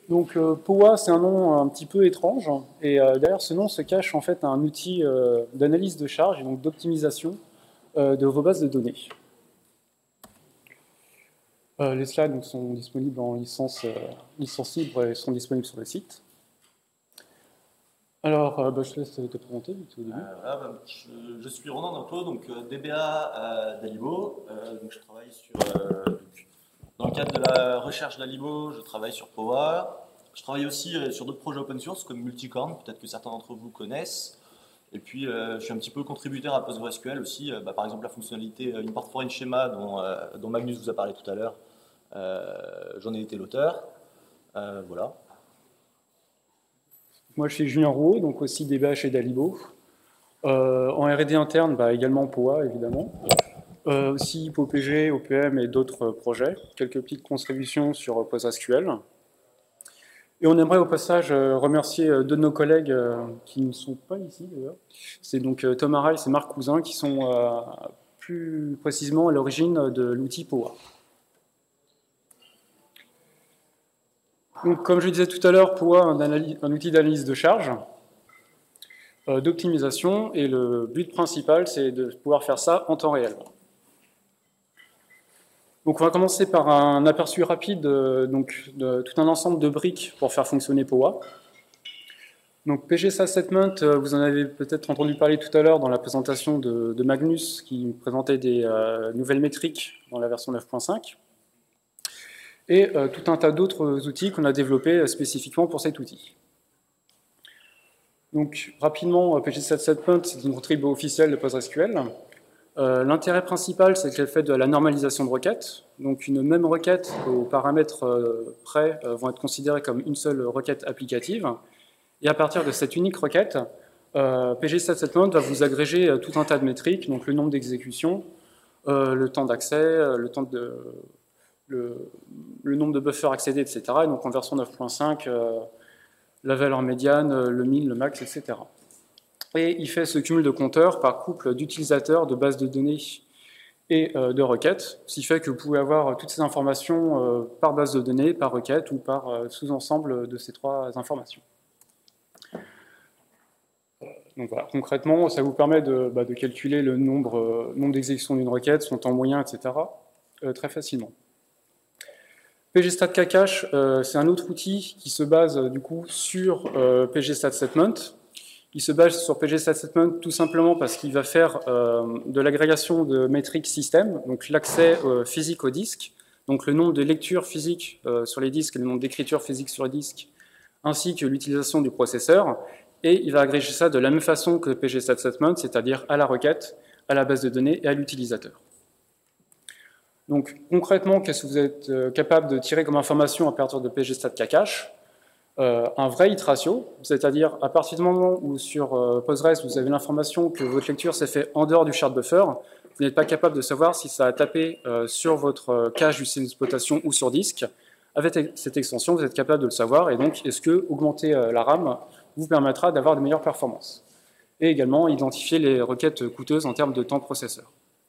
Donc POA, c'est un nom un petit peu étrange, et derrière ce nom se cache en fait un outil d'analyse de charge et donc d'optimisation de vos bases de données. Les slides donc, sont disponibles en licence libre et sont disponibles sur le site. Alors, je te laisse te présenter au début. Voilà, je suis Ronan Danto, donc DBA d'Alibo. Donc je travaille dans le cadre de la recherche d'Alibo, je travaille sur Power. Je travaille aussi sur d'autres projets open source comme Multicorn, peut-être que certains d'entre vous connaissent. Et puis je suis un petit peu contributeur à PostgreSQL aussi. Par exemple la fonctionnalité Import Foreign Schema dont Magnus vous a parlé tout à l'heure. J'en ai été l'auteur. Voilà. Moi, je suis Julien Rouault, donc aussi DBA chez Dalibo. En R&D interne, également POA, évidemment. Aussi POPG, OPM et d'autres projets. Quelques petites contributions sur PostgreSQL. Et on aimerait au passage remercier deux de nos collègues qui ne sont pas ici d'ailleurs. C'est donc Thomas Riles et Marc Cousin qui sont plus précisément à l'origine de l'outil POA. Donc, comme je disais tout à l'heure, POA un outil d'analyse de charge, d'optimisation, et le but principal, c'est de pouvoir faire ça en temps réel. Donc, on va commencer par un aperçu rapide de tout un ensemble de briques pour faire fonctionner POA. Donc, PGStat Statement, vous en avez peut-être entendu parler tout à l'heure dans la présentation de Magnus, qui présentait des nouvelles métriques dans la version 9.5. Et tout un tas d'autres outils qu'on a développés spécifiquement pour cet outil. Donc, rapidement, PGStat Statement, c'est une contribution officielle de PostgreSQL. L'intérêt principal, c'est qu'elle fait de la normalisation de requêtes. Donc, une même requête aux paramètres près vont être considérées comme une seule requête applicative. Et à partir de cette unique requête, PGStat Statement va vous agréger tout un tas de métriques, donc le nombre d'exécutions, le temps d'accès, le nombre de buffers accédés, etc. Et donc en version 9.5, la valeur médiane, le min, le max, etc. Et il fait ce cumul de compteurs par couple d'utilisateurs, de bases de données et de requêtes, ce qui fait que vous pouvez avoir toutes ces informations par base de données, par requête ou par sous-ensemble de ces trois informations. Donc voilà, concrètement, ça vous permet de calculer le nombre d'exécutions d'une requête, son temps moyen, etc. Très facilement. PGStat Kcache, c'est un autre outil qui se base du coup sur PGStat Statement. Il se base sur PGStat Statement tout simplement parce qu'il va faire de l'agrégation de métriques système, donc l'accès physique au disque, donc le nombre de lectures physiques sur les disques et le nombre d'écritures physiques sur les disques, ainsi que l'utilisation du processeur. Et il va agréger ça de la même façon que PGStat Statement, c'est-à-dire à la requête, à la base de données et à l'utilisateur. Donc concrètement, qu'est-ce que vous êtes capable de tirer comme information à partir de PGStat Kcache? Un vrai hit ratio, c'est-à-dire à partir du moment où sur Postgres vous avez l'information que votre lecture s'est faite en dehors du shared buffer, vous n'êtes pas capable de savoir si ça a tapé sur votre cache du système d'exploitation ou sur disque. Avec cette extension, vous êtes capable de le savoir, et donc est-ce que augmenter la RAM vous permettra d'avoir de meilleures performances. Et également identifier les requêtes coûteuses en termes de temps processeur.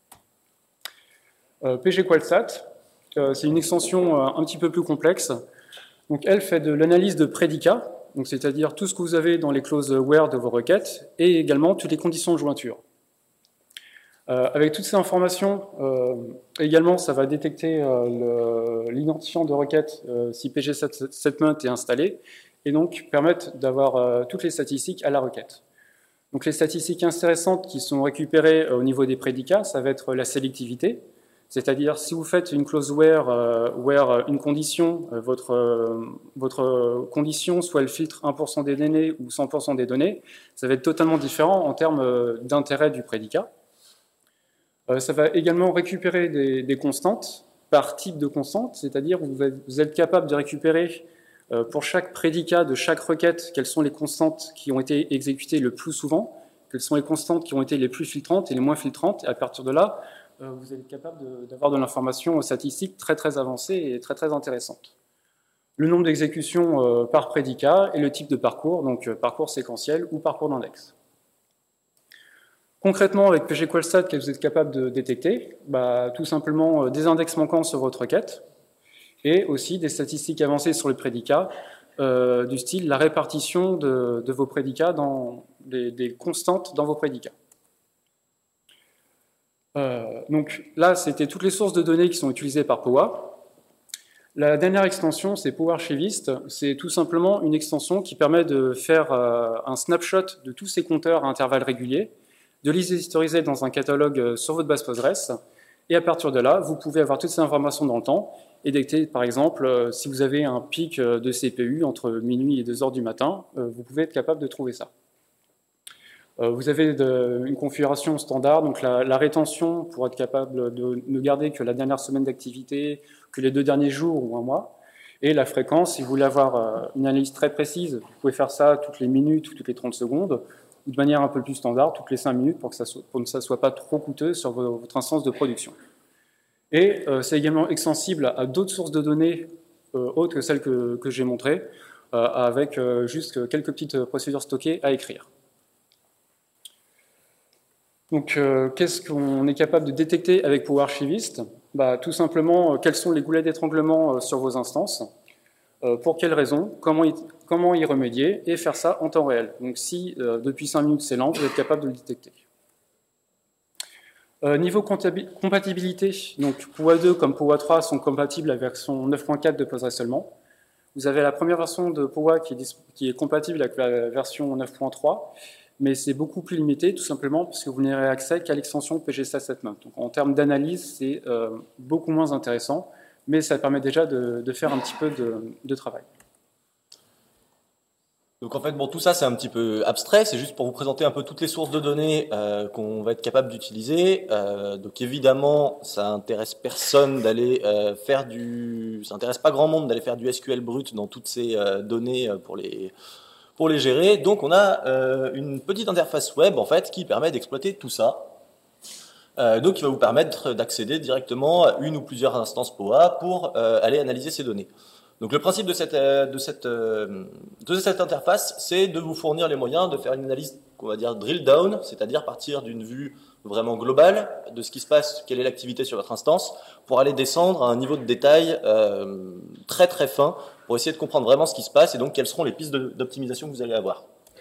pgQualstat, c'est une extension un petit peu plus complexe. Donc elle fait de l'analyse de prédicats, c'est-à-dire tout ce que vous avez dans les clauses where de vos requêtes, et également toutes les conditions de jointure. Avec toutes ces informations, également ça va détecter l'identifiant de requête si PGStat Statement est installé, et donc permettre d'avoir toutes les statistiques à la requête. Donc les statistiques intéressantes qui sont récupérées au niveau des prédicats, ça va être la sélectivité, c'est-à-dire si vous faites une clause where une condition, votre condition, soit elle filtre 1% des données ou 100% des données, ça va être totalement différent en termes d'intérêt du prédicat. Ça va également récupérer des constantes par type de constante, c'est-à-dire vous êtes capable de récupérer pour chaque prédicat de chaque requête quelles sont les constantes qui ont été exécutées le plus souvent, quelles sont les constantes qui ont été les plus filtrantes et les moins filtrantes, et à partir de là, vous êtes capable d'avoir de l'information statistique très très avancée et très très intéressante. Le nombre d'exécutions par prédicat et le type de parcours, donc parcours séquentiel ou parcours d'index. Concrètement, avec pgQualstat, que vous êtes capable de détecter, tout simplement des index manquants sur votre requête et aussi des statistiques avancées sur le prédicat du style la répartition de vos prédicats, des constantes dans vos prédicats. Donc là, c'était toutes les sources de données qui sont utilisées par Powa. La dernière extension, c'est PowerArchivist. C'est tout simplement une extension qui permet de faire un snapshot de tous ces compteurs à intervalles réguliers, de les historiser dans un catalogue sur votre base Postgres, et à partir de là, vous pouvez avoir toutes ces informations dans le temps et détecter, par exemple, si vous avez un pic de CPU entre minuit et 2 heures du matin, vous pouvez être capable de trouver ça. Vous avez une configuration standard, donc la rétention pour être capable de ne garder que la dernière semaine d'activité, que les 2 derniers jours ou un mois, et la fréquence, si vous voulez avoir une analyse très précise, vous pouvez faire ça toutes les minutes ou toutes les 30 secondes, ou de manière un peu plus standard, toutes les 5 minutes pour que ça soit pas trop coûteux sur votre instance de production. Et c'est également extensible à d'autres sources de données autres que celles que j'ai montrées, avec juste quelques petites procédures stockées à écrire. Donc, qu'est-ce qu'on est capable de détecter avec PowerArchivist? Tout simplement, quels sont les goulets d'étranglement sur vos instances, pour quelles raisons, comment y remédier, et faire ça en temps réel. Donc, si depuis 5 minutes c'est lent, vous êtes capable de le détecter. Niveau compatibilité, donc Powa 2 comme Powa 3 sont compatibles à la version 9.4 de Postgres seulement. Vous avez la première version de Powa qui est compatible avec la version 9.3, mais c'est beaucoup plus limité, tout simplement parce que vous n'aurez accès qu'à l'extension pgstat-setmap. Donc en termes d'analyse, c'est beaucoup moins intéressant, mais ça permet déjà de faire un petit peu de travail. Donc en fait, bon, tout ça c'est un petit peu abstrait, c'est juste pour vous présenter un peu toutes les sources de données qu'on va être capable d'utiliser. Donc évidemment, ça intéresse personne d'aller ça intéresse pas grand monde d'aller faire du SQL brut dans toutes ces données pour les gérer. Donc on a une petite interface web en fait qui permet d'exploiter tout ça. Donc il va vous permettre d'accéder directement à une ou plusieurs instances Powa pour aller analyser ces données. Donc le principe de cette interface, c'est de vous fournir les moyens de faire une analyse, on va dire drill down, c'est-à-dire partir d'une vue vraiment globale de ce qui se passe, quelle est l'activité sur votre instance, pour aller descendre à un niveau de détail très très fin, pour essayer de comprendre vraiment ce qui se passe et donc quelles seront les pistes d'optimisation que vous allez avoir.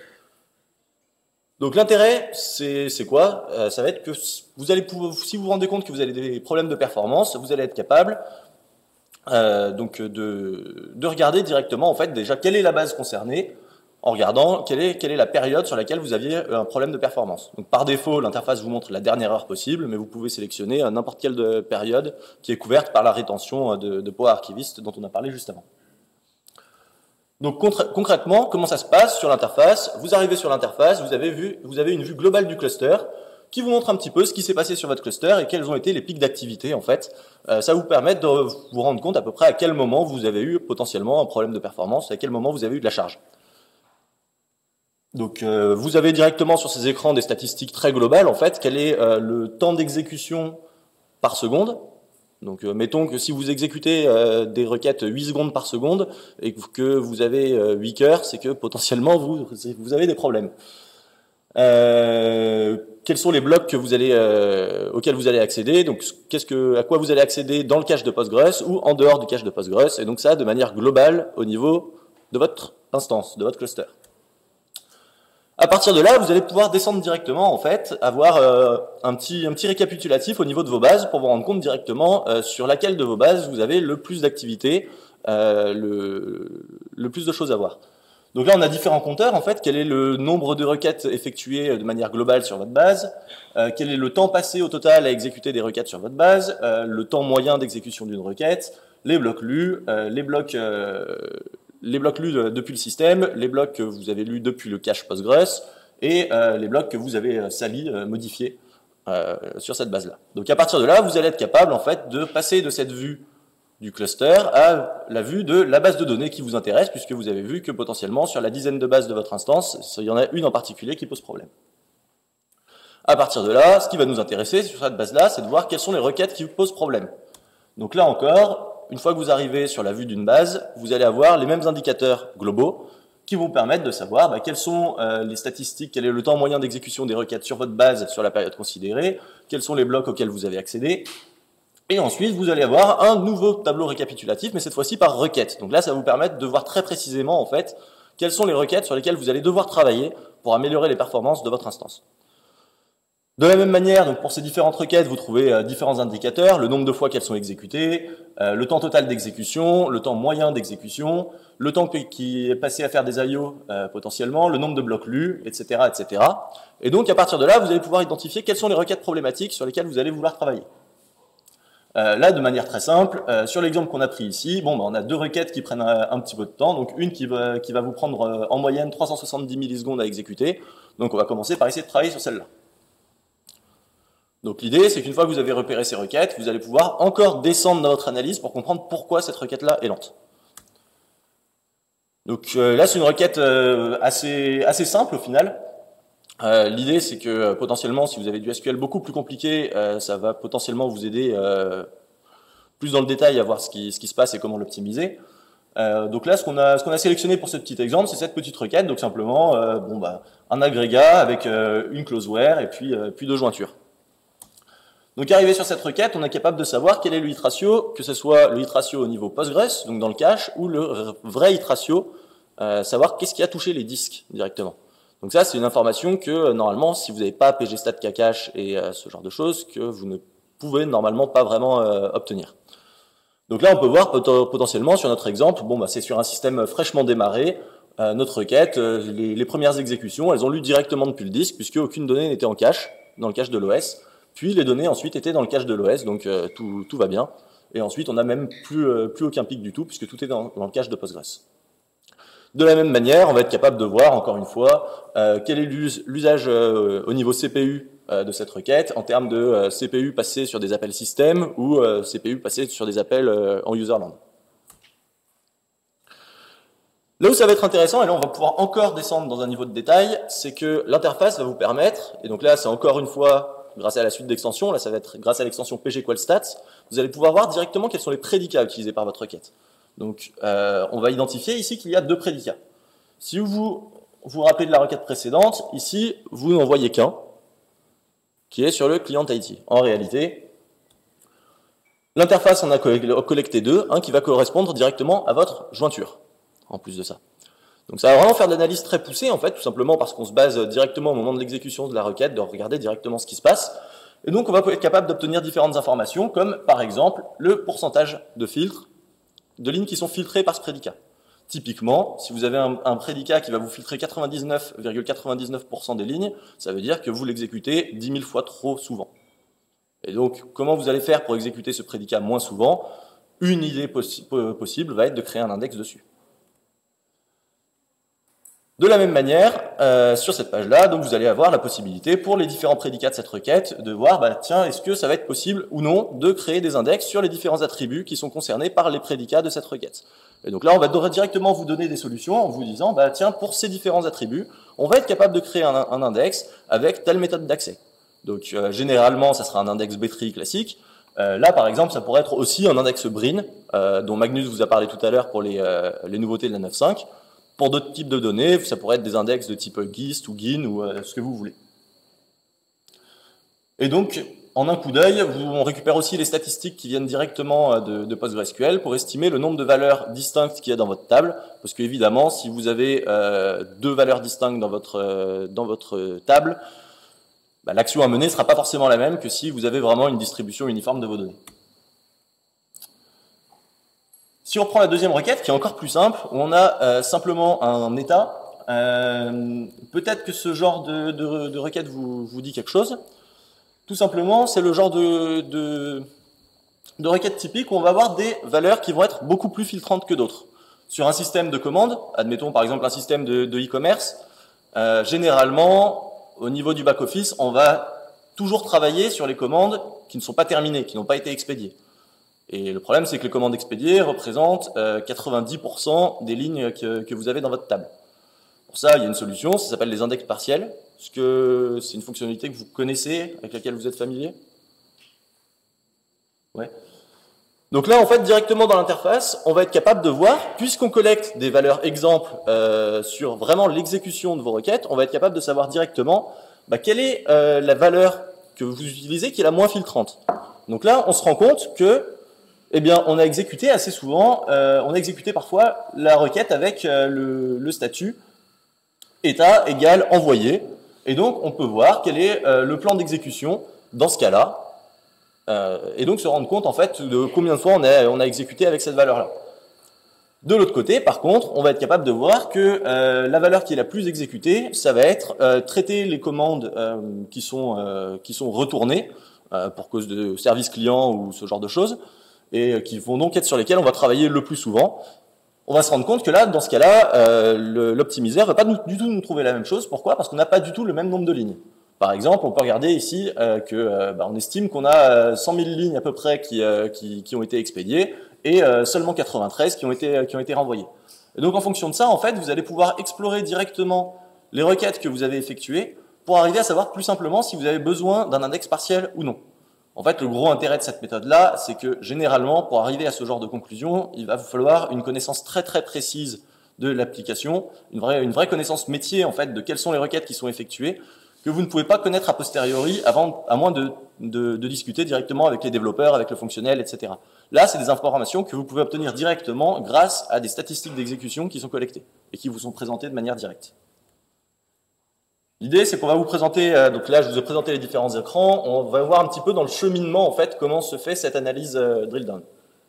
Donc l'intérêt, c'est quoi? Ça va être que vous allez si vous vous rendez compte que vous avez des problèmes de performance, vous allez être capable donc de regarder directement en fait déjà quelle est la base concernée, en regardant quelle est la période sur laquelle vous aviez un problème de performance. Donc par défaut, l'interface vous montre la dernière heure possible, mais vous pouvez sélectionner n'importe quelle période qui est couverte par la rétention de PowerArchivist dont on a parlé juste avant. Donc concrètement, comment ça se passe sur l'interface? Vous arrivez sur l'interface, vous avez une vue globale du cluster qui vous montre un petit peu ce qui s'est passé sur votre cluster et quels ont été les pics d'activité en fait. Ça vous permet de vous rendre compte à peu près à quel moment vous avez eu potentiellement un problème de performance, à quel moment vous avez eu de la charge. Donc vous avez directement sur ces écrans des statistiques très globales en fait, quel est le temps d'exécution par seconde. Donc mettons que si vous exécutez des requêtes 8 secondes par seconde et que vous avez 8 cœurs, c'est que potentiellement vous avez des problèmes. Quels sont les blocs que auxquels vous allez accéder, donc à quoi vous allez accéder dans le cache de Postgres ou en dehors du cache de Postgres, et donc ça de manière globale au niveau de votre instance, de votre cluster. À partir de là, vous allez pouvoir descendre directement, en fait, avoir un petit récapitulatif au niveau de vos bases pour vous rendre compte directement sur laquelle de vos bases vous avez le plus d'activité, le plus de choses à voir. Donc là, on a différents compteurs, en fait. Quel est le nombre de requêtes effectuées de manière globale sur votre base? Quel est le temps passé au total à exécuter des requêtes sur votre base? Le temps moyen d'exécution d'une requête? Les blocs lus? Les blocs lus depuis le système? Les blocs que vous avez lus depuis le cache Postgres? Et les blocs que vous avez salis, modifiés sur cette base-là. Donc à partir de là, vous allez être capable, en fait, de passer de cette vue du cluster à la vue de la base de données qui vous intéresse, puisque vous avez vu que potentiellement sur la dizaine de bases de votre instance, il y en a une en particulier qui pose problème. À partir de là, ce qui va nous intéresser sur cette base-là, c'est de voir quelles sont les requêtes qui vous posent problème. Donc là encore, une fois que vous arrivez sur la vue d'une base, vous allez avoir les mêmes indicateurs globaux qui vont vous permettre de savoir quelles sont les statistiques, quel est le temps moyen d'exécution des requêtes sur votre base sur la période considérée, quels sont les blocs auxquels vous avez accédé, Et ensuite, vous allez avoir un nouveau tableau récapitulatif, mais cette fois-ci par requête. Donc là, ça va vous permettre de voir très précisément, en fait, quelles sont les requêtes sur lesquelles vous allez devoir travailler pour améliorer les performances de votre instance. De la même manière, donc pour ces différentes requêtes, vous trouvez différents indicateurs, le nombre de fois qu'elles sont exécutées, le temps total d'exécution, le temps moyen d'exécution, le temps qui est passé à faire des I/O potentiellement, le nombre de blocs lus, etc., etc. Et donc, à partir de là, vous allez pouvoir identifier quelles sont les requêtes problématiques sur lesquelles vous allez vouloir travailler. Là, de manière très simple, sur l'exemple qu'on a pris ici, on a deux requêtes qui prennent un petit peu de temps. Donc, une qui va vous prendre en moyenne 370 millisecondes à exécuter. Donc, on va commencer par essayer de travailler sur celle-là. Donc l'idée, c'est qu'une fois que vous avez repéré ces requêtes, vous allez pouvoir encore descendre dans votre analyse pour comprendre pourquoi cette requête-là est lente. Donc là, c'est une requête assez simple au final. L'idée, c'est que potentiellement, si vous avez du SQL beaucoup plus compliqué, ça va potentiellement vous aider plus dans le détail à voir ce qui se passe et comment l'optimiser. Donc là, ce qu'on a sélectionné pour ce petit exemple, c'est cette petite requête. Donc simplement, un agrégat avec une clause where et puis deux jointures. Donc arrivé sur cette requête, on est capable de savoir quel est le hit ratio, que ce soit le hit ratio au niveau Postgres, donc dans le cache, ou le vrai hit ratio, savoir qu'est-ce qui a touché les disques directement. Donc ça, c'est une information que normalement, si vous n'avez pas pgstat kcache et ce genre de choses, que vous ne pouvez normalement pas vraiment obtenir. Donc là, on peut voir potentiellement sur notre exemple, c'est sur un système fraîchement démarré, notre requête, les premières exécutions, elles ont lu directement depuis le disque, puisque aucune donnée n'était en cache, dans le cache de l'OS. Puis les données ensuite étaient dans le cache de l'OS, donc tout va bien. Et ensuite, on n'a même plus aucun pic du tout, puisque tout est dans le cache de Postgres. De la même manière, on va être capable de voir, encore une fois, quel est l'usage au niveau CPU de cette requête, en termes de CPU passé sur des appels système ou CPU passé sur des appels en userland. Là où ça va être intéressant, et là on va pouvoir encore descendre dans un niveau de détail, c'est que l'interface va vous permettre, et donc là c'est encore une fois grâce à la suite d'extensions, là ça va être grâce à l'extension pgQualStats, vous allez pouvoir voir directement quels sont les prédicats utilisés par votre requête. Donc on va identifier ici qu'il y a deux prédicats. Si vous vous rappelez de la requête précédente, ici vous n'en voyez qu'un, qui est sur le client IT. En réalité, l'interface en a collecté deux, un qui va correspondre directement à votre jointure, en plus de ça. Donc ça va vraiment faire de l'analyse très poussée, en fait, tout simplement parce qu'on se base directement au moment de l'exécution de la requête, de regarder directement ce qui se passe. Et donc on va être capable d'obtenir différentes informations, comme par exemple le pourcentage de filtres, de lignes qui sont filtrées par ce prédicat. Typiquement, si vous avez un prédicat qui va vous filtrer 99,99% des lignes, ça veut dire que vous l'exécutez 10 000 fois trop souvent. Et donc, comment vous allez faire pour exécuter ce prédicat moins souvent? Une idée possible va être de créer un index dessus. De la même manière, sur cette page-là, donc vous allez avoir la possibilité pour les différents prédicats de cette requête de voir, tiens, est-ce que ça va être possible ou non de créer des index sur les différents attributs qui sont concernés par les prédicats de cette requête. Et donc là, on va directement vous donner des solutions en vous disant, tiens, pour ces différents attributs, on va être capable de créer un index avec telle méthode d'accès. Donc généralement, ça sera un index B-tree classique. Là, par exemple, ça pourrait être aussi un index Brin, dont Magnus vous a parlé tout à l'heure pour les nouveautés de la 9.5. Pour d'autres types de données, ça pourrait être des index de type GIST ou GIN ou ce que vous voulez. Et donc, en un coup d'œil, on récupère aussi les statistiques qui viennent directement de PostgreSQL pour estimer le nombre de valeurs distinctes qu'il y a dans votre table. Parce qu'évidemment, si vous avez deux valeurs distinctes dans votre table, l'action à mener ne sera pas forcément la même que si vous avez vraiment une distribution uniforme de vos données. Si on prend la deuxième requête, qui est encore plus simple, où on a simplement un état, peut-être que ce genre de requête vous dit quelque chose. Tout simplement, c'est le genre de requête typique où on va avoir des valeurs qui vont être beaucoup plus filtrantes que d'autres. Sur un système de commande, admettons par exemple un système de e-commerce, généralement, au niveau du back-office, on va toujours travailler sur les commandes qui ne sont pas terminées, qui n'ont pas été expédiées. Et le problème, c'est que les commandes expédiées représentent 90% des lignes que vous avez dans votre table. Pour ça, il y a une solution, ça s'appelle les index partiels. Est-ce que c'est une fonctionnalité que vous connaissez, avec laquelle vous êtes familier? Ouais. Donc là, en fait, directement dans l'interface, on va être capable de voir, puisqu'on collecte des valeurs exemples sur vraiment l'exécution de vos requêtes, on va être capable de savoir directement quelle est la valeur que vous utilisez qui est la moins filtrante. Donc là, on se rend compte que, eh bien, on a exécuté assez souvent, on a exécuté parfois la requête avec le statut état égale envoyé. Et donc, on peut voir quel est le plan d'exécution dans ce cas-là. Et donc, se rendre compte, en fait, de combien de fois on a exécuté avec cette valeur-là. De l'autre côté, par contre, on va être capable de voir que la valeur qui est la plus exécutée, ça va être traiter les commandes qui sont retournées pour cause de service client ou ce genre de choses, et qui vont donc être sur lesquelles on va travailler le plus souvent. On va se rendre compte que là, dans ce cas-là, l'optimiseur va pas du tout nous trouver la même chose. Pourquoi? Parce qu'on n'a pas du tout le même nombre de lignes. Par exemple, on peut regarder ici on estime qu'on a 100 000 lignes à peu près qui ont été expédiées et seulement 93 qui ont été renvoyées. Et donc, en fonction de ça, en fait, vous allez pouvoir explorer directement les requêtes que vous avez effectuées pour arriver à savoir plus simplement si vous avez besoin d'un index partiel ou non. En fait, le gros intérêt de cette méthode-là, c'est que généralement, pour arriver à ce genre de conclusion, il va vous falloir une connaissance très très précise de l'application, une vraie connaissance métier en fait de quelles sont les requêtes qui sont effectuées, que vous ne pouvez pas connaître a posteriori à moins de discuter directement avec les développeurs, avec le fonctionnel, etc. Là, c'est des informations que vous pouvez obtenir directement grâce à des statistiques d'exécution qui sont collectées et qui vous sont présentées de manière directe. L'idée, c'est qu'on va vous présenter, donc là, je vous ai présenté les différents écrans, on va voir un petit peu dans le cheminement, en fait, comment se fait cette analyse drill down.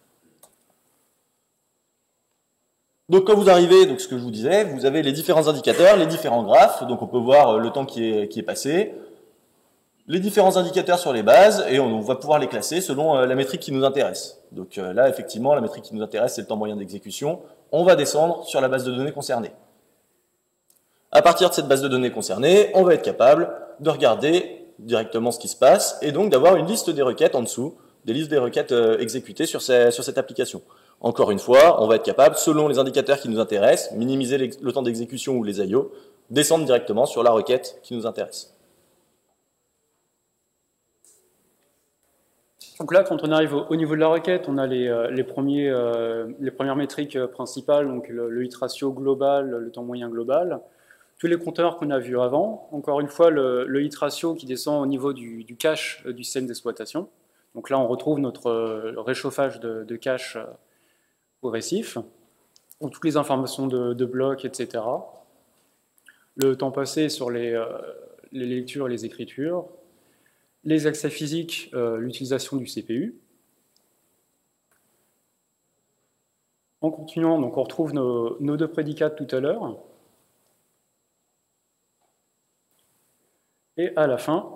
Donc, quand vous arrivez, donc ce que je vous disais, vous avez les différents indicateurs, les différents graphes, donc on peut voir le temps qui est passé, les différents indicateurs sur les bases, et on va pouvoir les classer selon la métrique qui nous intéresse. Donc là, effectivement, la métrique qui nous intéresse, c'est le temps moyen d'exécution. On va descendre sur la base de données concernée. À partir de cette base de données concernée, on va être capable de regarder directement ce qui se passe et donc d'avoir une liste des requêtes en dessous, des listes des requêtes exécutées sur cette application. Encore une fois, on va être capable, selon les indicateurs qui nous intéressent, minimiser le temps d'exécution ou les IO, descendre directement sur la requête qui nous intéresse. Donc là, quand on arrive au niveau de la requête, on a les premières métriques principales, donc le hit ratio global, le temps moyen global, tous les compteurs qu'on a vus avant. Encore une fois, le hit ratio qui descend au niveau du cache du système d'exploitation. Donc là, on retrouve notre réchauffage de cache progressif, donc toutes les informations de blocs, etc. Le temps passé sur les lectures et les écritures, les accès physiques, l'utilisation du CPU. En continuant, donc on retrouve nos deux prédicats de tout à l'heure. Et à la fin,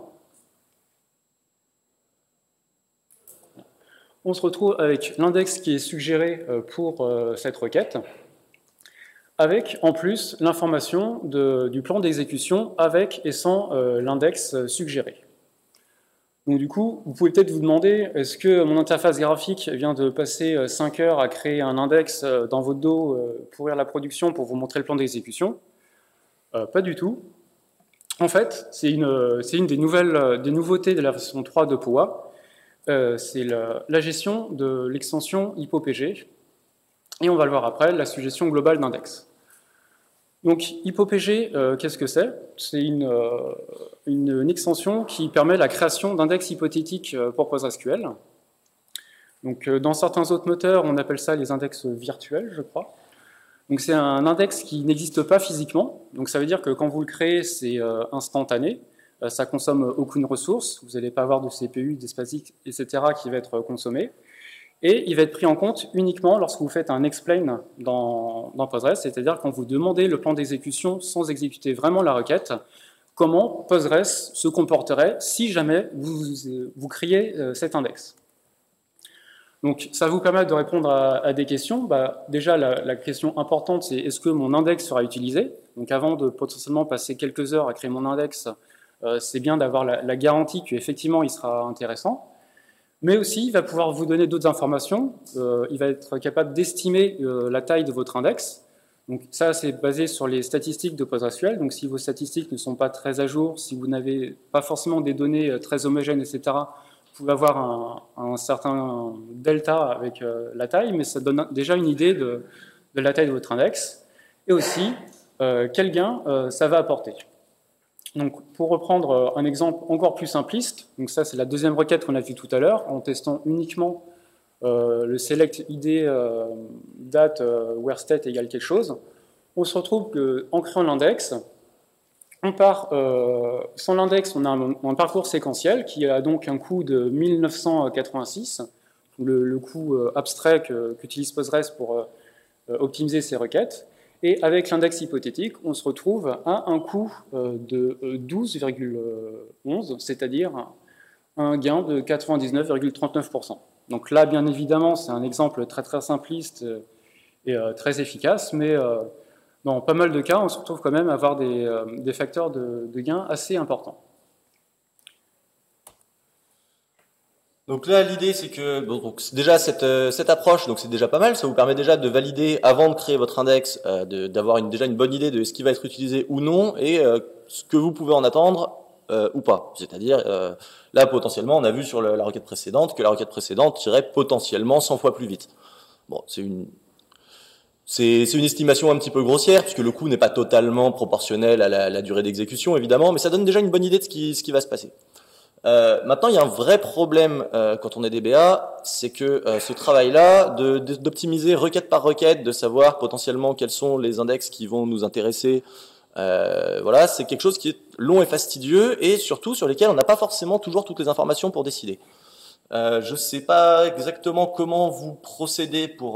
on se retrouve avec l'index qui est suggéré pour cette requête, avec en plus l'information du plan d'exécution avec et sans l'index suggéré. Donc du coup, vous pouvez peut-être vous demander, est-ce que mon interface graphique vient de passer 5 heures à créer un index dans votre dos pour ouvrir la production pour vous montrer le plan d'exécution? Pas du tout. En fait, c'est une des nouveautés de la version 3 de POA. C'est la gestion de l'extension HypoPG. Et on va le voir après, la suggestion globale d'index. Donc, HypoPG, qu'est-ce que c'est? C'est une extension qui permet la création d'index hypothétiques pour PostgreSQL. Donc, dans certains autres moteurs, on appelle ça les index virtuels, je crois. Donc, c'est un index qui n'existe pas physiquement. Donc, ça veut dire que quand vous le créez, c'est instantané. Ça consomme aucune ressource. Vous n'allez pas avoir de CPU, d'espace, etc. qui va être consommé. Et il va être pris en compte uniquement lorsque vous faites un explain dans Postgres, c'est-à-dire quand vous demandez le plan d'exécution sans exécuter vraiment la requête, comment Postgres se comporterait si jamais vous créez cet index. Donc ça vous permet de répondre à des questions. Déjà, la question importante, c'est est-ce que mon index sera utilisé? Donc avant de potentiellement passer quelques heures à créer mon index, c'est bien d'avoir la garantie qu'effectivement il sera intéressant. Mais aussi, il va pouvoir vous donner d'autres informations. Il va être capable d'estimer la taille de votre index. Donc ça, c'est basé sur les statistiques de PostgreSQL. Donc si vos statistiques ne sont pas très à jour, si vous n'avez pas forcément des données très homogènes, etc., vous pouvez avoir un certain delta avec la taille, mais ça donne déjà une idée de la taille de votre index. Et aussi, quel gain ça va apporter. Donc, pour reprendre un exemple encore plus simpliste, donc ça c'est la deuxième requête qu'on a vue tout à l'heure, en testant uniquement le select id date where state égale quelque chose, on se retrouve qu'en créant l'index, on part, sans l'index, on a un parcours séquentiel qui a donc un coût de 1986, le coût abstrait qu'utilise Postgres pour optimiser ses requêtes. Et avec l'index hypothétique, on se retrouve à un coût de 12,11, c'est-à-dire un gain de 99,39%. Donc là, bien évidemment, c'est un exemple très très simpliste et très efficace, mais dans pas mal de cas, on se retrouve quand même à avoir des facteurs de gain assez importants. Donc là, l'idée, c'est que donc déjà cette approche, donc c'est déjà pas mal. Ça vous permet déjà de valider avant de créer votre index, d'avoir déjà une bonne idée de ce qui va être utilisé ou non et ce que vous pouvez en attendre ou pas. C'est-à-dire là, potentiellement, on a vu sur la requête précédente que la requête précédente irait potentiellement 100 fois plus vite. Bon, c'est une estimation un petit peu grossière puisque le coût n'est pas totalement proportionnel à la durée d'exécution, évidemment, mais ça donne déjà une bonne idée de ce qui va se passer. Maintenant, il y a un vrai problème quand on est DBA, c'est que ce travail-là, d'optimiser requête par requête, de savoir potentiellement quels sont les index qui vont nous intéresser, voilà, c'est quelque chose qui est long et fastidieux et surtout sur lesquels on n'a pas forcément toujours toutes les informations pour décider. Je ne sais pas exactement comment vous procédez pour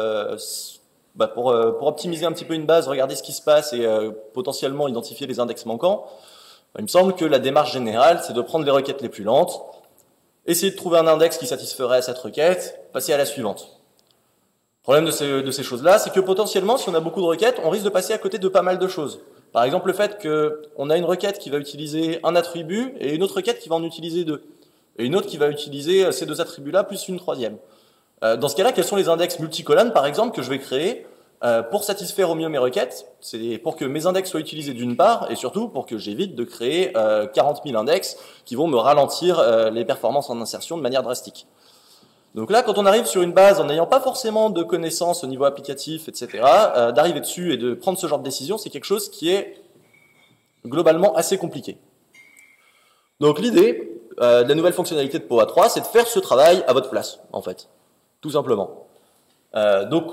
optimiser un petit peu une base, regarder ce qui se passe et potentiellement identifier les index manquants. Il me semble que la démarche générale, c'est de prendre les requêtes les plus lentes, essayer de trouver un index qui satisferait à cette requête, passer à la suivante. Le problème de ces choses-là, c'est que potentiellement, si on a beaucoup de requêtes, on risque de passer à côté de pas mal de choses. Par exemple, le fait qu'on a une requête qui va utiliser un attribut et une autre requête qui va en utiliser deux. Et une autre qui va utiliser ces deux attributs-là plus une troisième. Dans ce cas-là, quels sont les index multicolonnes, par exemple, que je vais créer pour satisfaire au mieux mes requêtes? C'est pour que mes index soient utilisés d'une part, et surtout pour que j'évite de créer 40 000 index qui vont me ralentir les performances en insertion de manière drastique. Donc là, quand on arrive sur une base en n'ayant pas forcément de connaissances au niveau applicatif, etc., d'arriver dessus et de prendre ce genre de décision, c'est quelque chose qui est globalement assez compliqué. Donc l'idée de la nouvelle fonctionnalité de POA 3, c'est de faire ce travail à votre place, en fait, tout simplement. Donc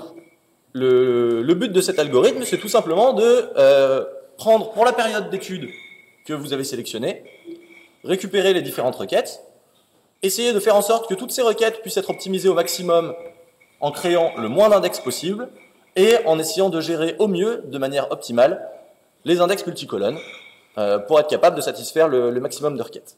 le but de cet algorithme, c'est tout simplement de prendre pour la période d'étude que vous avez sélectionnée, récupérer les différentes requêtes, essayer de faire en sorte que toutes ces requêtes puissent être optimisées au maximum en créant le moins d'index possible et en essayant de gérer au mieux, de manière optimale, les index multicolonnes pour être capable de satisfaire le maximum de requêtes.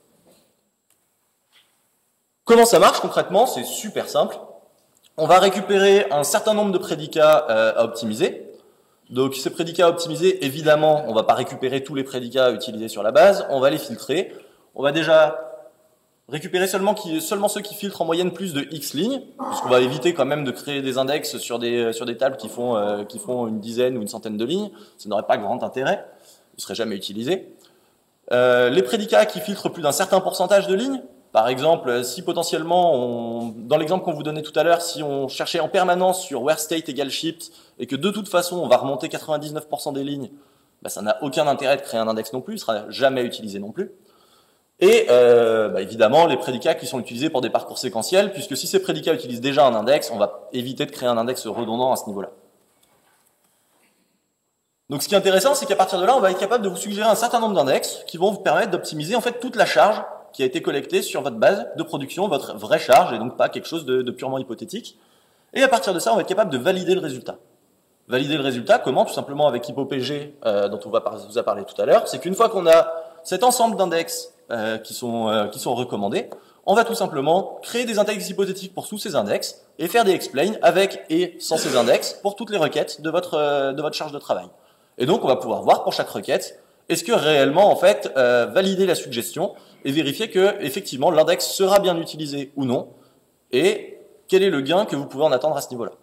Comment ça marche concrètement? C'est super simple. On va récupérer un certain nombre de prédicats à optimiser. Donc ces prédicats à optimiser, évidemment, on ne va pas récupérer tous les prédicats utilisés sur la base, on va les filtrer. On va déjà récupérer seulement ceux qui filtrent en moyenne plus de X lignes, puisqu'on va éviter quand même de créer des index sur des tables qui font une dizaine ou une centaine de lignes. Ça n'aurait pas grand intérêt, ils ne seraient jamais utilisés. Les prédicats qui filtrent plus d'un certain pourcentage de lignes, par exemple, si potentiellement, dans l'exemple qu'on vous donnait tout à l'heure, si on cherchait en permanence sur where state égale shipped et que de toute façon on va remonter 99% des lignes, ça n'a aucun intérêt de créer un index non plus, il ne sera jamais utilisé non plus. Et évidemment, les prédicats qui sont utilisés pour des parcours séquentiels, puisque si ces prédicats utilisent déjà un index, on va éviter de créer un index redondant à ce niveau-là. Donc ce qui est intéressant, c'est qu'à partir de là, on va être capable de vous suggérer un certain nombre d'index qui vont vous permettre d'optimiser en fait toute la charge qui a été collectée sur votre base de production, votre vraie charge, et donc pas quelque chose de purement hypothétique. Et à partir de ça, on va être capable de valider le résultat. Valider le résultat, comment? Tout simplement avec HypoPG, dont on vous a parlé tout à l'heure. C'est qu'une fois qu'on a cet ensemble d'index qui sont recommandés, on va tout simplement créer des index hypothétiques pour tous ces index et faire des explain avec et sans ces index pour toutes les requêtes de votre charge de travail. Et donc, on va pouvoir voir pour chaque requête, est-ce que réellement, en fait, valider la suggestion et vérifier que, effectivement, l'index sera bien utilisé ou non, et quel est le gain que vous pouvez en attendre à ce niveau-là.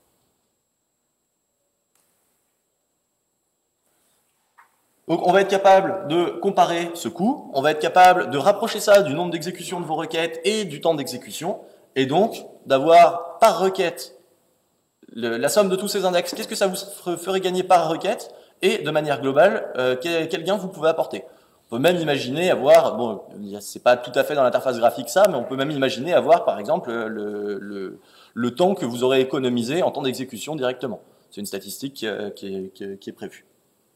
Donc, on va être capable de comparer ce coût, on va être capable de rapprocher ça du nombre d'exécutions de vos requêtes et du temps d'exécution, et donc d'avoir par requête la somme de tous ces index, qu'est-ce que ça vous ferait gagner par requête, et de manière globale, quel gain vous pouvez apporter. On peut même imaginer avoir, bon, c'est pas tout à fait dans l'interface graphique ça, mais on peut même imaginer avoir par exemple le temps que vous aurez économisé en temps d'exécution directement. C'est une statistique qui est prévue.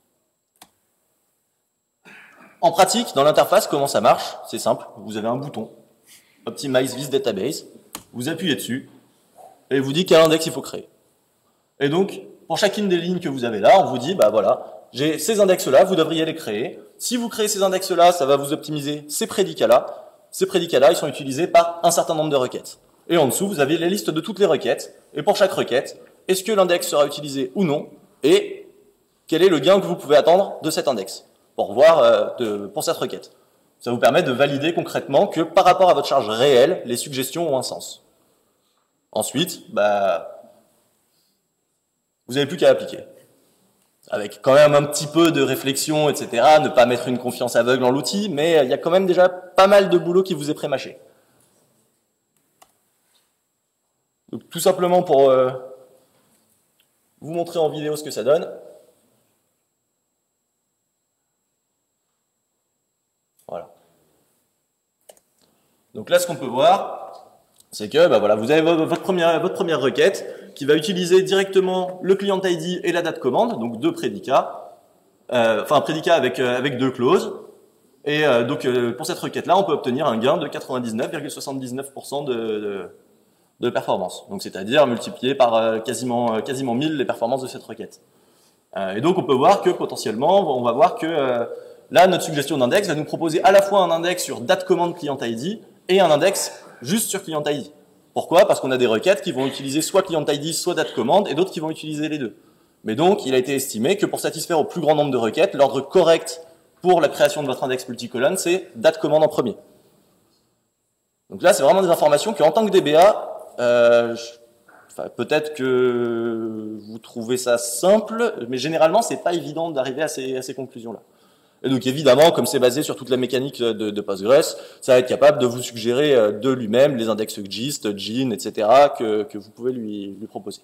En pratique, dans l'interface, comment ça marche? C'est simple, vous avez un bouton, Optimize this database, vous appuyez dessus, et il vous dit quel index il faut créer. Et donc, pour chacune des lignes que vous avez là, on vous dit, bah voilà, j'ai ces index-là, vous devriez les créer. Si vous créez ces index-là, ça va vous optimiser ces prédicats-là. Ces prédicats-là, ils sont utilisés par un certain nombre de requêtes. Et en dessous, vous avez les listes de toutes les requêtes. Et pour chaque requête, est-ce que l'index sera utilisé ou non? Et quel est le gain que vous pouvez attendre de cet index pour voir pour cette requête. Ça vous permet de valider concrètement que par rapport à votre charge réelle, les suggestions ont un sens. Ensuite, bah, vous n'avez plus qu'à appliquer. Avec quand même un petit peu de réflexion, etc. Ne pas mettre une confiance aveugle en l'outil, mais il y a quand même déjà pas mal de boulot qui vous est prémâché. Donc, tout simplement pour vous montrer en vidéo ce que ça donne. Voilà. Donc là, ce qu'on peut voir, c'est que bah voilà, vous avez votre première requête qui va utiliser directement le client ID et la date commande, donc deux prédicats, enfin un prédicat avec deux clauses. Et donc pour cette requête-là, on peut obtenir un gain de 99,79% de performance. Donc c'est-à-dire multiplié par quasiment 1000 les performances de cette requête. Et donc on peut voir que potentiellement, on va voir que là, notre suggestion d'index va nous proposer à la fois un index sur date commande client ID et un index juste sur client ID. Pourquoi? Parce qu'on a des requêtes qui vont utiliser soit client ID, soit date commande, et d'autres qui vont utiliser les deux. Mais donc, il a été estimé que pour satisfaire au plus grand nombre de requêtes, l'ordre correct pour la création de votre index multicolonne, c'est date commande en premier. Donc là, c'est vraiment des informations que, en tant que DBA, peut-être que vous trouvez ça simple, mais généralement, c'est pas évident d'arriver à ces conclusions-là. Et donc évidemment, comme c'est basé sur toute la mécanique de Postgres, ça va être capable de vous suggérer de lui-même les index gist, gin, etc. que vous pouvez lui proposer.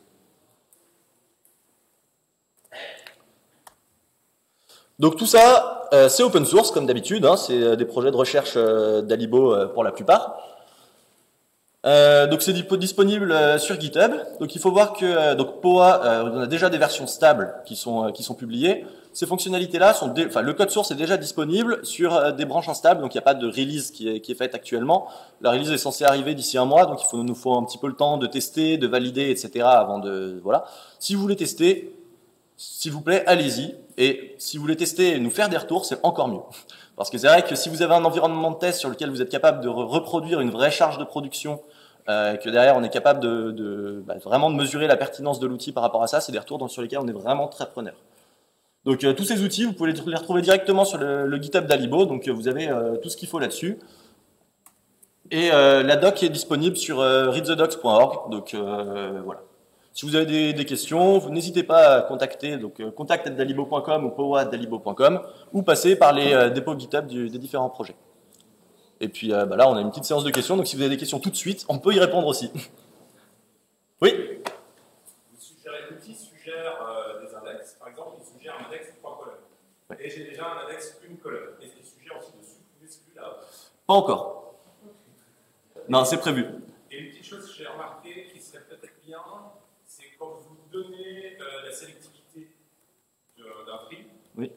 Donc tout ça, c'est open source comme d'habitude, hein, c'est des projets de recherche d'Alibo pour la plupart. Donc c'est disponible sur GitHub. Donc il faut voir que donc POA, on a déjà des versions stables qui sont publiées. Ces fonctionnalités-là sont, le code source est déjà disponible sur des branches instables, donc il n'y a pas de release qui est faite actuellement. La release est censée arriver d'ici un mois, donc il nous faut un petit peu le temps de tester, de valider, etc. avant de voilà. Si vous voulez tester, s'il vous plaît, allez-y. Et si vous voulez tester et nous faire des retours, c'est encore mieux. Parce que c'est vrai que si vous avez un environnement de test sur lequel vous êtes capable de reproduire une vraie charge de production, que derrière on est capable vraiment de mesurer la pertinence de l'outil par rapport à ça, c'est des retours sur lesquels on est vraiment très preneur. Donc tous ces outils, vous pouvez les retrouver directement sur le GitHub d'Alibo, donc vous avez tout ce qu'il faut là-dessus. Et la doc est disponible sur readthedocs.org, donc voilà. Si vous avez des questions, n'hésitez pas à contacter contact@dalibo.com ou powa@dalibo.com ou passer par les dépôts GitHub des différents projets. Et puis là, on a une petite séance de questions, donc si vous avez des questions tout de suite, on peut y répondre aussi. Oui. L'outil suggère des index. Par exemple, il suggère un index 3 colonnes. Ouais. Et j'ai déjà un index 1 colonne. Est-ce qu'il suggère aussi de supprimer celui-là? Pas encore. Non, c'est prévu. Et une petite chose que j'ai remarqué qui serait peut-être bien, c'est quand vous donnez la sélectivité d'un prix. Oui.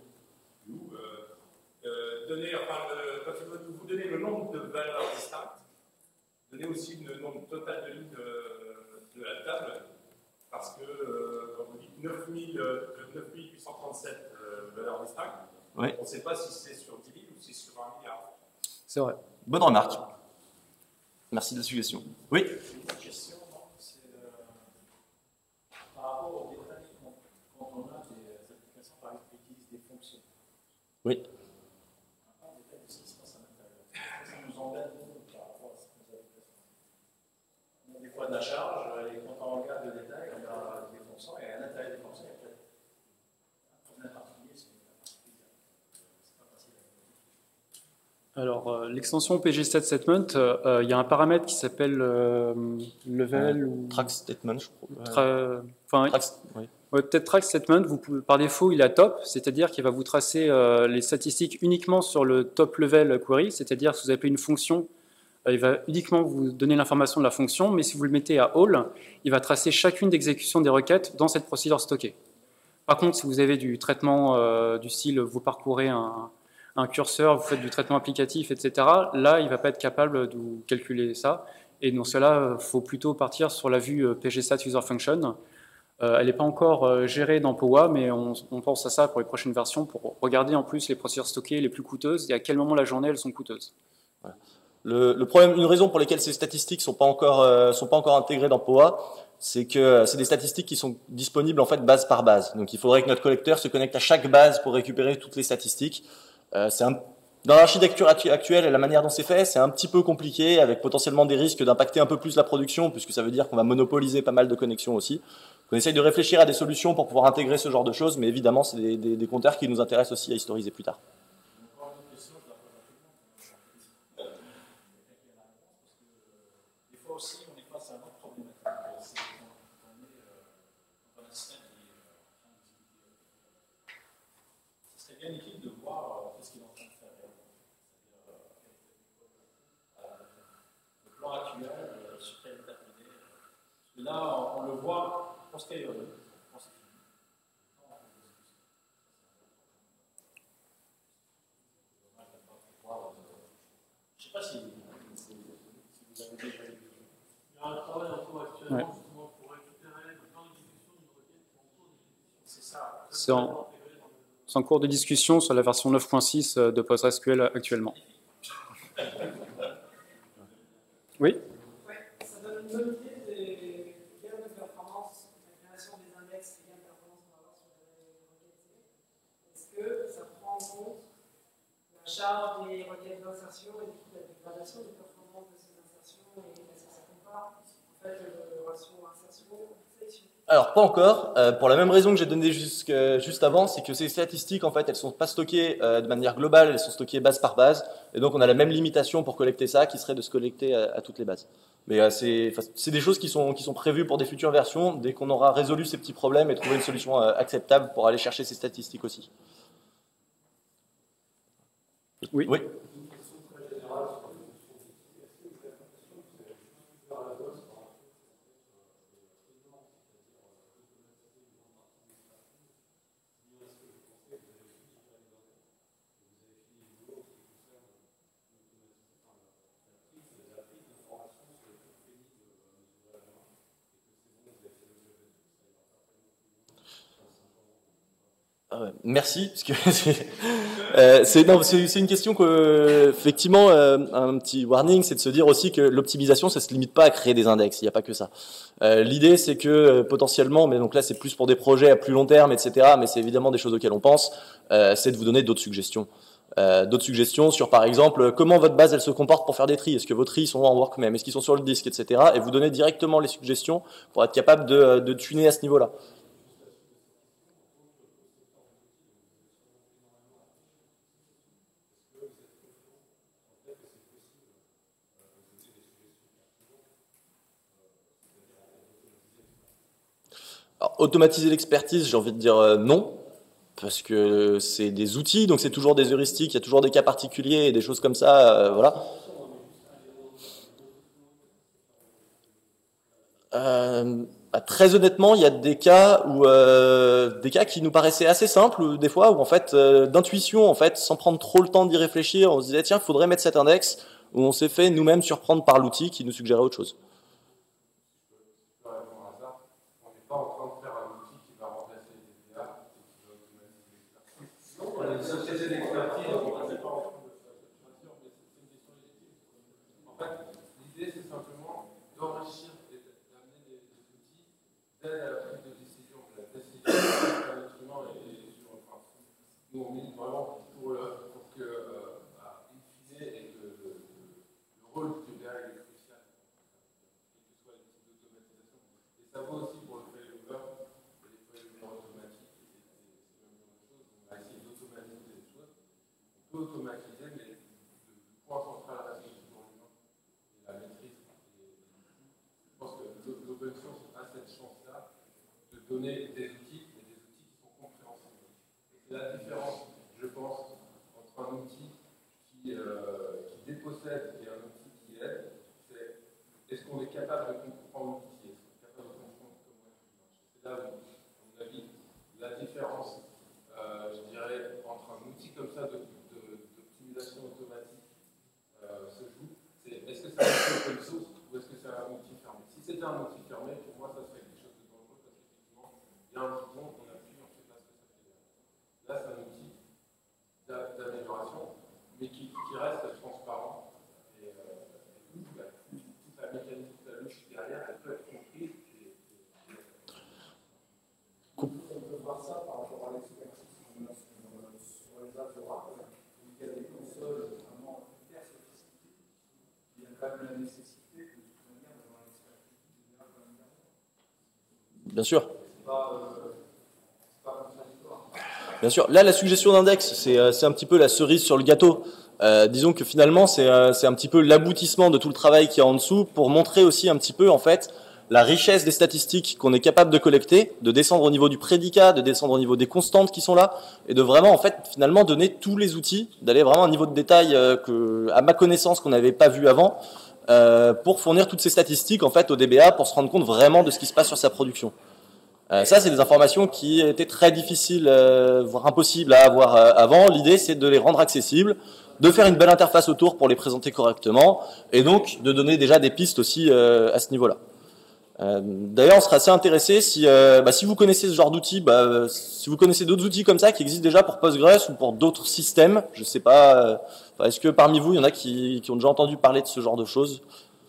Quand vous donnez le nombre de valeurs distinctes, donnez aussi le nombre total de lignes de la table, parce que quand vous dites 9837 valeurs distinctes, oui. On ne sait pas si c'est sur 10 000 ou si c'est sur 1 milliard. C'est vrai. Bonne remarque. Merci de la suggestion. Oui. Une question, c'est par rapport aux détails quand on a des applications par exemple qui utilisent des fonctions. Oui. Des fois de la charge, et quand on regarde le détail, on a des fonctions, et à l'intérieur des fonctions, il y a peut-être un particulier, c'est pas facile à Alors, l'extension pgstat-statement, il y a un paramètre qui s'appelle level ou track statement, je crois. oui. Votre TETRAC statement, par défaut, il est top, c'est-à-dire qu'il va vous tracer les statistiques uniquement sur le top level query, c'est-à-dire si vous appelez une fonction, il va uniquement vous donner l'information de la fonction, mais si vous le mettez à all, il va tracer chacune d'exécution des requêtes dans cette procédure stockée. Par contre, si vous avez du traitement du style, vous parcourez un curseur, vous faites du traitement applicatif, etc., là, il ne va pas être capable de vous calculer ça. Et dans cela, il faut plutôt partir sur la vue pgstat user function. Elle n'est pas encore gérée dans POA, mais on pense à ça pour les prochaines versions, pour regarder en plus les procédures stockées les plus coûteuses et à quel moment de la journée elles sont coûteuses. Voilà. Le problème, une raison pour laquelle ces statistiques sont pas encore intégrées dans POA, c'est que c'est des statistiques qui sont disponibles en fait base par base. Donc il faudrait que notre collecteur se connecte à chaque base pour récupérer toutes les statistiques. Dans l'architecture actuelle et la manière dont c'est fait, c'est un petit peu compliqué, avec potentiellement des risques d'impacter un peu plus la production, puisque ça veut dire qu'on va monopoliser pas mal de connexions aussi. On essaye de réfléchir à des solutions pour pouvoir intégrer ce genre de choses, mais évidemment, c'est des compteurs qui nous intéressent aussi à historiser plus tard. Aussi, on est face à un autre problématique, c'est quand on est dans un système qui est ce serait bien utile de voir qu'est-ce qu'il est en train de faire. C'est-à-dire le plan actuel, sur quelle étape il est. Parce que là, on le voit postérieurement. Je ne sais pas si vous avez déjà vu. Il y a un travail en cours actuellement justement pour récupérer le plan d'exécution d'une requête en cours d'exécution. C'est ça. C'est en cours de discussion sur la version 9.6 de PostgreSQL actuellement. Oui. Oui, ça donne une bonne idée des gains de performance, la création des index, les gains de performance qu'on va avoir sur les requêtes. Est-ce que ça prend en compte la charge des requêtes d'insertion et du coup la dégradation des performances de ces insertions et est-ce que ça compare en fait le ratio insertion-sélection? Alors pas encore, pour la même raison que j'ai donnée juste avant, c'est que ces statistiques en fait elles sont pas stockées de manière globale, elles sont stockées base par base, et donc on a la même limitation pour collecter ça qui serait de se connecter à toutes les bases. Mais c'est des choses qui sont prévues pour des futures versions, dès qu'on aura résolu ces petits problèmes et trouvé une solution acceptable pour aller chercher ces statistiques aussi. Oui. Oui. Merci, parce que c'est une question que, effectivement, un petit warning, c'est de se dire aussi que l'optimisation, ça se limite pas à créer des index, il n'y a pas que ça. L'idée, c'est que potentiellement, mais donc là, c'est plus pour des projets à plus long terme, etc., mais c'est évidemment des choses auxquelles on pense, c'est de vous donner d'autres suggestions. Sur, par exemple, comment votre base, elle se comporte pour faire des tris. Est-ce que vos tris sont en workmem? Est-ce qu'ils sont sur le disque, etc. Et vous donner directement les suggestions pour être capable de tuner à ce niveau-là. Alors, automatiser l'expertise, j'ai envie de dire non, parce que c'est des outils, donc c'est toujours des heuristiques, il y a toujours des cas particuliers et des choses comme ça, voilà. Très honnêtement, il y a des cas qui nous paraissaient assez simples, des fois, où en fait, d'intuition, en fait, sans prendre trop le temps d'y réfléchir, on se disait tiens, faudrait mettre cet index, où on s'est fait nous-mêmes surprendre par l'outil qui nous suggérait autre chose. Les sociétés d'expertise, en fait, l'idée c'est simplement d'enrichir et d'amener des outils d'aide à la prise de décision. La décision, c'est un instrument et nous on milite vraiment pour que, in fine, et que le rôle du DA est crucial, quel que soit le type d'automatisation. Et ça vaut aussi pour le failover, les failures automatiques. On va essayer d'automatiser des choses. On peut automatiser, mais le point central reste toujours l'humain et la maîtrise. Je pense que l'open source a cette chance-là de donner des outils mais qui reste transparent. Et toute la mécanique, toute la logique derrière, elle peut être comprise. On peut voir ça par rapport à l'expertise qu'on a sur les Azora. Il y a des consoles vraiment hyper sophistiquées. Il y a quand même la nécessité de toute manière d'avoir l'expertise quand même derrière. Bien sûr. C'est pas contradictoire. Bien sûr. Là, la suggestion d'index, c'est un petit peu la cerise sur le gâteau. Disons que finalement, c'est un petit peu l'aboutissement de tout le travail qui est en dessous pour montrer aussi un petit peu, en fait, la richesse des statistiques qu'on est capable de collecter, de descendre au niveau du prédicat, de descendre au niveau des constantes qui sont là, et de vraiment, en fait, finalement, donner tous les outils, d'aller vraiment à un niveau de détail à ma connaissance, qu'on n'avait pas vu avant, pour fournir toutes ces statistiques, en fait, au DBA, pour se rendre compte vraiment de ce qui se passe sur sa production. Ça, c'est des informations qui étaient très difficiles, voire impossibles à avoir avant. L'idée, c'est de les rendre accessibles, de faire une belle interface autour pour les présenter correctement, et donc de donner déjà des pistes aussi à ce niveau-là. D'ailleurs, on serait assez intéressé si vous connaissez ce genre d'outils, si vous connaissez d'autres outils comme ça qui existent déjà pour Postgres ou pour d'autres systèmes, je sais pas, est-ce que parmi vous, il y en a qui ont déjà entendu parler de ce genre de choses?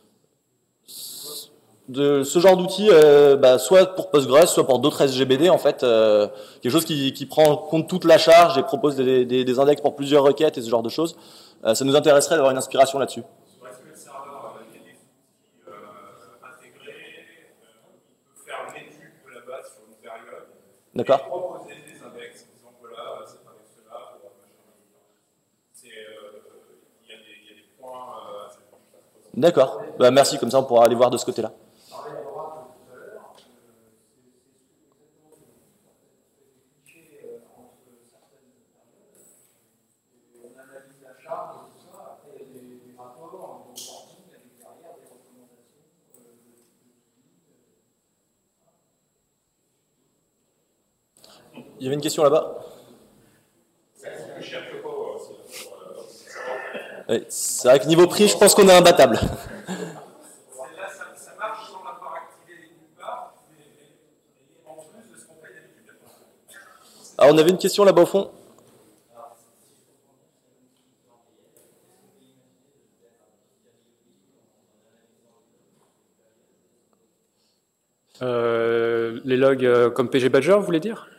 De ce genre d'outils, soit pour Postgres, soit pour d'autres SGBD, en fait, quelque chose qui prend en compte toute la charge et propose des index pour plusieurs requêtes et ce genre de choses. Ça nous intéresserait d'avoir une inspiration là-dessus. Sur SQL Server, il y a des outils intégrés, on peut faire une étude de la base sur une période. D'accord. Et proposer des index, en disant voilà, cet index-là, il y a des points. D'accord. Merci, comme ça on pourra aller voir de ce côté-là. Il y avait une question là-bas. Oui, c'est vrai que niveau prix, je pense qu'on est imbattable. Ça marche sans l'avoir activé nulle part, mais en plus de ce qu'on paye d'habitude. Alors, on avait une question là-bas au fond. Les logs comme PG Badger, vous voulez dire?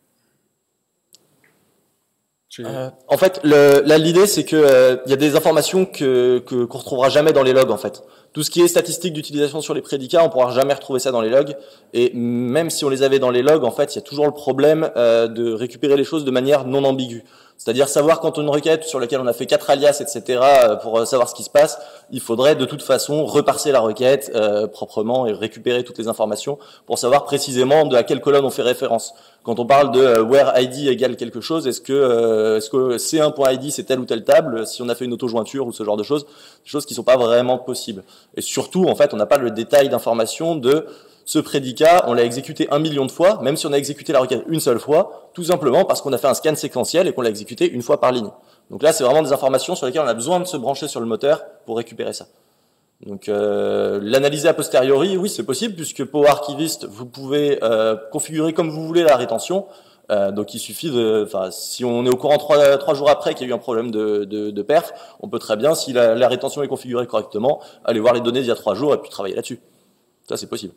En fait, l'idée, c'est que y a des informations qu'on retrouvera jamais dans les logs, en fait. Tout ce qui est statistique d'utilisation sur les prédicats, on pourra jamais retrouver ça dans les logs. Et même si on les avait dans les logs, en fait, il y a toujours le problème de récupérer les choses de manière non ambiguë. C'est-à-dire savoir quand on a une requête sur laquelle on a fait 4 alias, etc., pour savoir ce qui se passe, il faudrait de toute façon reparser la requête proprement et récupérer toutes les informations pour savoir précisément à quelle colonne on fait référence. Quand on parle de where id égale quelque chose, est-ce que c1.id c'est telle ou telle table, si on a fait une auto-jointure ou ce genre de choses, des choses qui sont pas vraiment possibles. Et surtout, en fait, on n'a pas le détail d'information de ce prédicat, on l'a exécuté 1 million de fois, même si on a exécuté la requête une seule fois, tout simplement parce qu'on a fait un scan séquentiel et qu'on l'a exécuté une fois par ligne. Donc là, c'est vraiment des informations sur lesquelles on a besoin de se brancher sur le moteur pour récupérer ça. Donc l'analyser a posteriori, oui, c'est possible, puisque PowerArchivist, vous pouvez configurer comme vous voulez la rétention. Donc il suffit si on est au courant 3 jours après qu'il y a eu un problème de perf, on peut très bien, si la rétention est configurée correctement, aller voir les données d'il y a 3 jours et puis travailler là-dessus. Ça, c'est possible.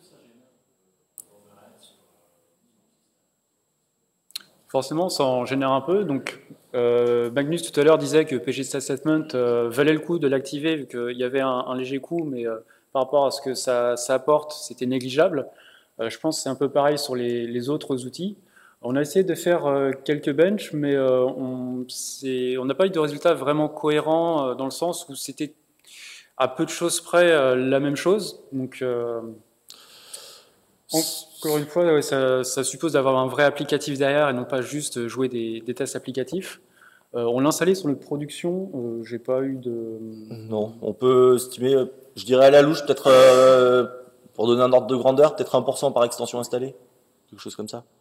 Forcément, ça en génère un peu. Donc, Magnus tout à l'heure disait que pgstat-statement valait le coup de l'activer vu qu'il y avait un léger coût, mais par rapport à ce que ça apporte, c'était négligeable. Je pense que c'est un peu pareil sur les autres outils. On a essayé de faire quelques benches, mais on n'a pas eu de résultats vraiment cohérents dans le sens où c'était à peu de choses près la même chose. Donc, encore une fois, ça suppose d'avoir un vrai applicatif derrière et non pas juste jouer des tests applicatifs. On l'a installé sur notre production, j'ai pas eu de... Non, on peut estimer, je dirais à la louche, peut-être, pour donner un ordre de grandeur, peut-être 1% par extension installée, quelque chose comme ça.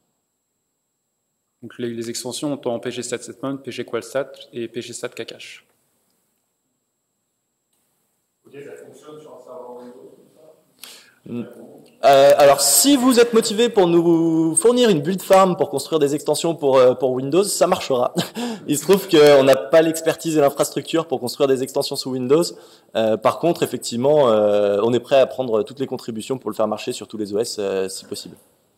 Donc les extensions ont en pgstat-statement, pgqualstat et pgstat-cache. Ok, ça fonctionne sur un serveur Windows, tout ça? Alors, si vous êtes motivé pour nous fournir une build farm pour construire des extensions pour Windows, ça marchera. Il se trouve qu'on n'a pas l'expertise et l'infrastructure pour construire des extensions sous Windows. Par contre, effectivement, on est prêt à prendre toutes les contributions pour le faire marcher sur tous les OS, si possible.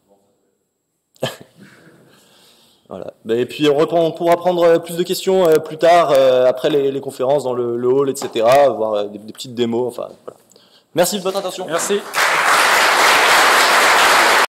Voilà. Et puis, on pourra prendre plus de questions plus tard, après les conférences dans le hall, etc., voir des petites démos. Enfin, voilà. Merci de votre attention. Merci.